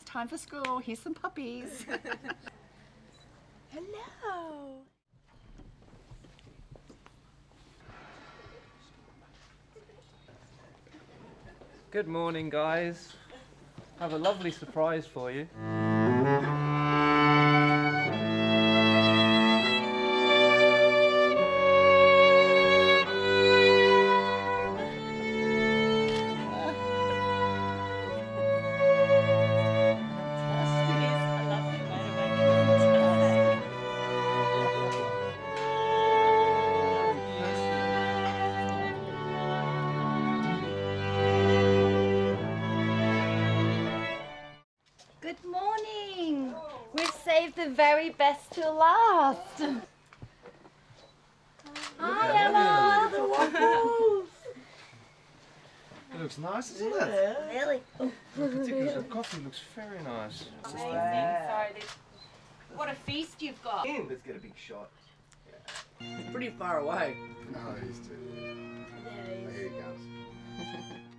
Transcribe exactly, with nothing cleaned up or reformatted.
it's time for school. Here's some puppies. Hello. Good morning, guys. I have a lovely surprise for you. Good morning. We've saved the very best till last. Hi, Emma. The waffles. It looks nice, doesn't it? Really? Particularly the coffee looks very nice. Amazing. Sorry, what a feast you've got. Let's get a big shot. It's pretty far away. No, it is too. There he is. Here he comes.